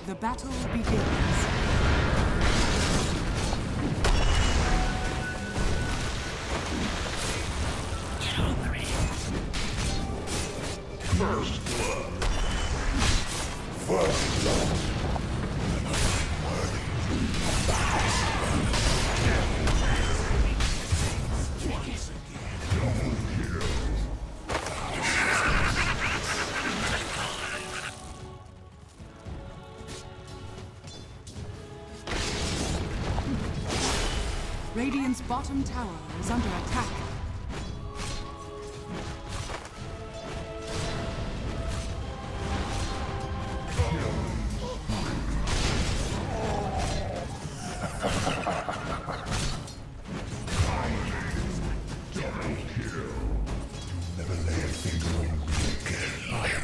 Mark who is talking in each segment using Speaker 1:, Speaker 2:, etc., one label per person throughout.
Speaker 1: The battle begins.
Speaker 2: Get over it.
Speaker 3: First blood. First blood.
Speaker 1: Radiant's bottom tower is under attack.
Speaker 3: Double kill. Never lay a finger on me again, liar.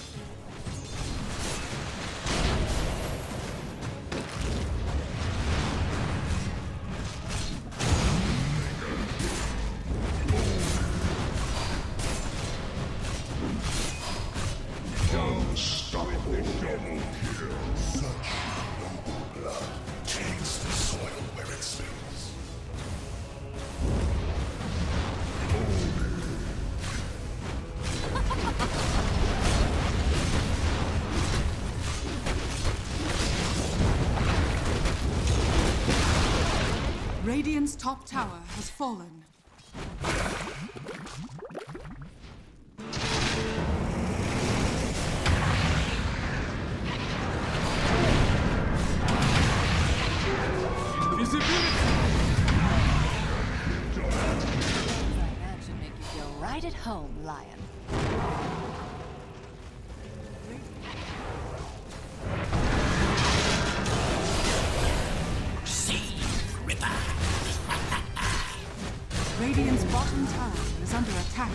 Speaker 3: Unstoppable double kill. Such noble blood takes the soil where it spills.
Speaker 1: Radiant's top tower has fallen.
Speaker 2: That should make you feel right at home, Lion.
Speaker 1: Radiant's bottom tower is under attack.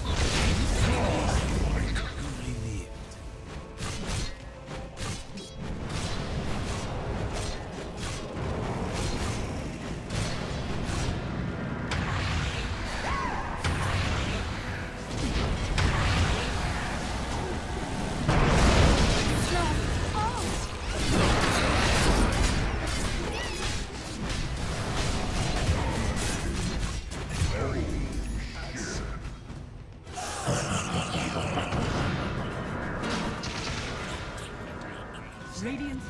Speaker 1: Radiant's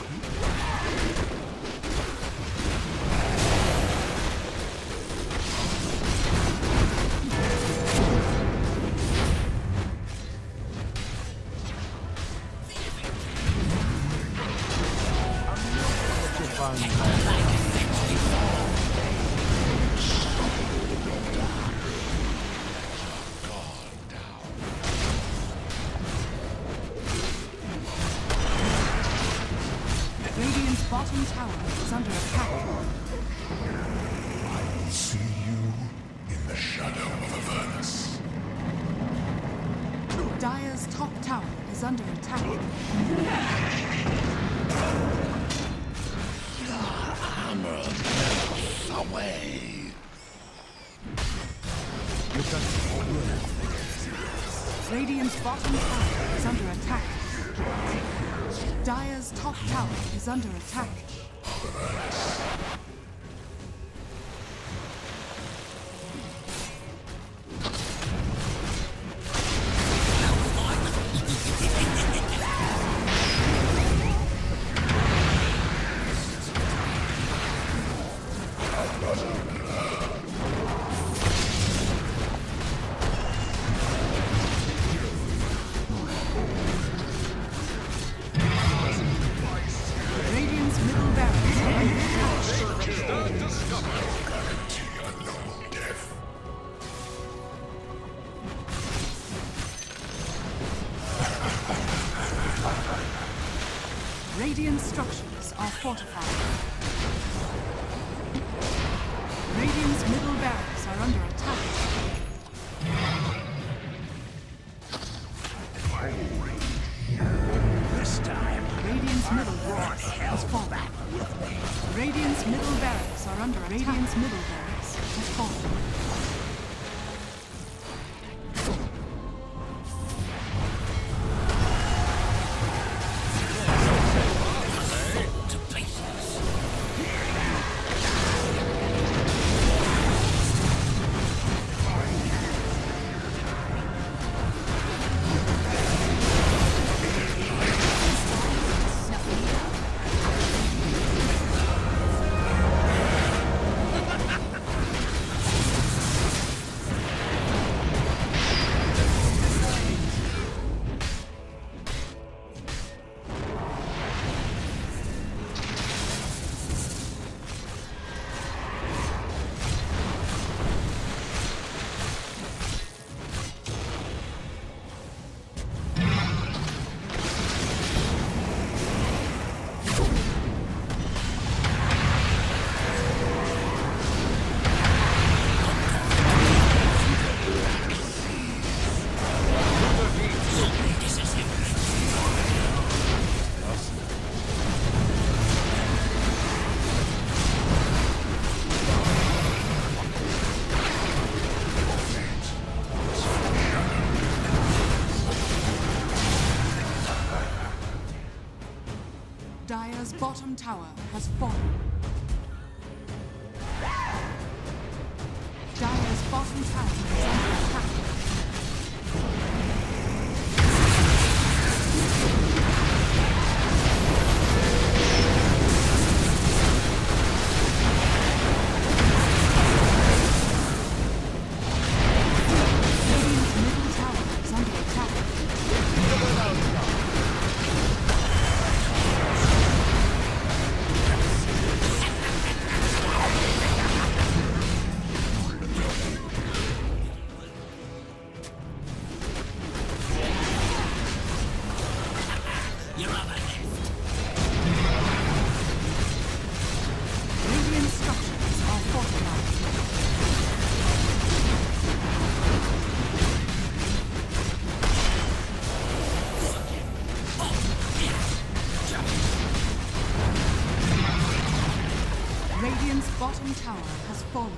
Speaker 1: Radiant's bottom tower is under attack.
Speaker 3: I will see you in the shadow of Avernus.
Speaker 1: Dire's top tower is under attack.
Speaker 3: Hammer melts away.
Speaker 1: Radiant's bottom tower is under attack. Dire's top tower is under attack. Radiant's middle barracks are under attack.
Speaker 3: Guarantee of a noble death.
Speaker 1: Radiant structures are fortified. Radiant's middle barracks are under attack.
Speaker 2: This time,
Speaker 1: Radiant's middle barracks has fallen. Radiant's middle barracks are under attack. Radiant's middle barracks has fallen. bottom tower has fallen. Dire's bottom tower is under attack. Radiant's middle tower is under attack. Radiant structures are fortified. Radiant's bottom tower has fallen.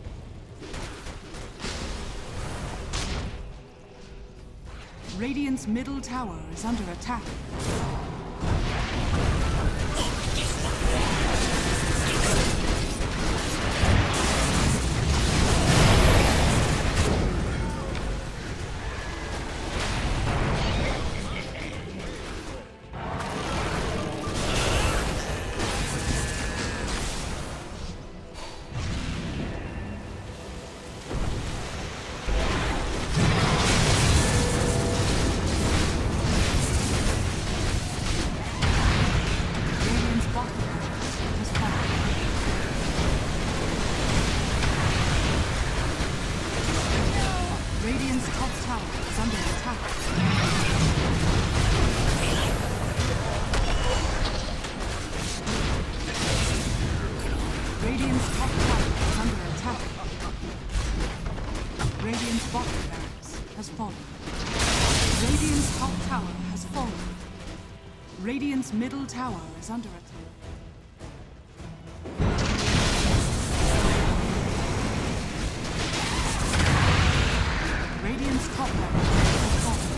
Speaker 1: Radiant's middle tower is under attack. Radiant's top tower is under attack. Radiant's top tower is under attack. Radiant's bottom barracks has fallen. Radiant's top tower has fallen. Radiant's middle tower is under attack. Radiant's top barracks has fallen.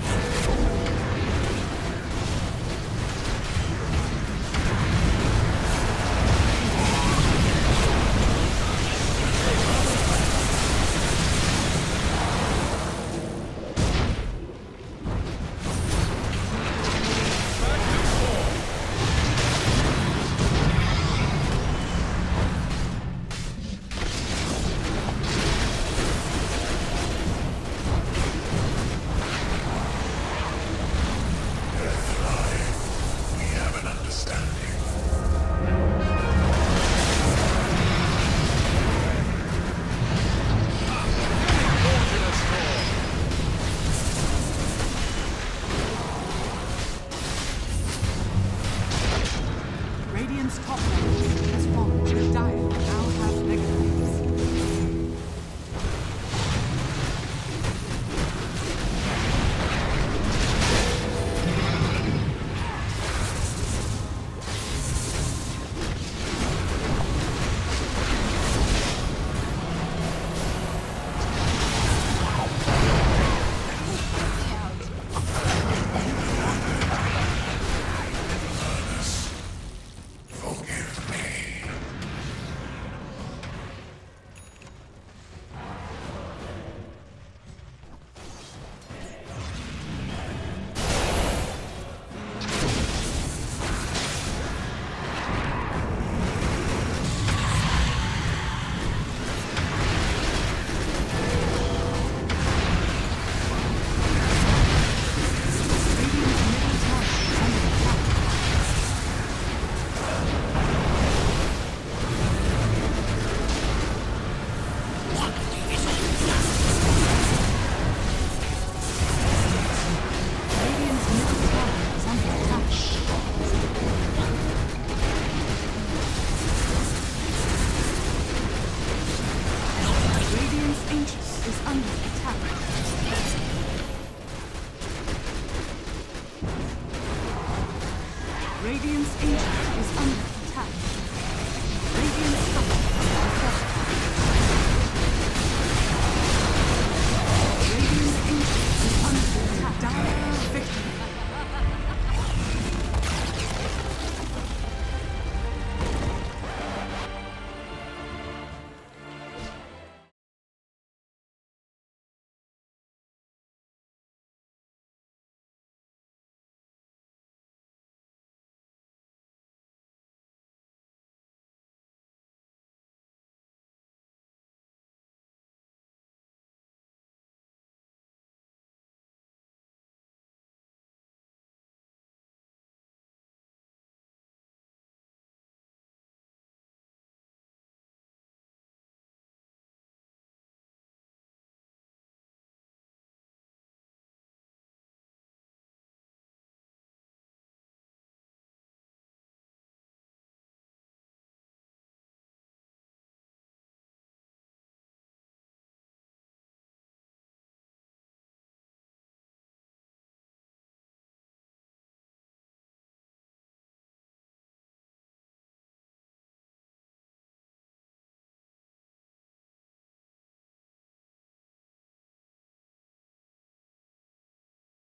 Speaker 1: Radiant's top barracks has fallen. The Dire now have mega waves. Radiant's ancient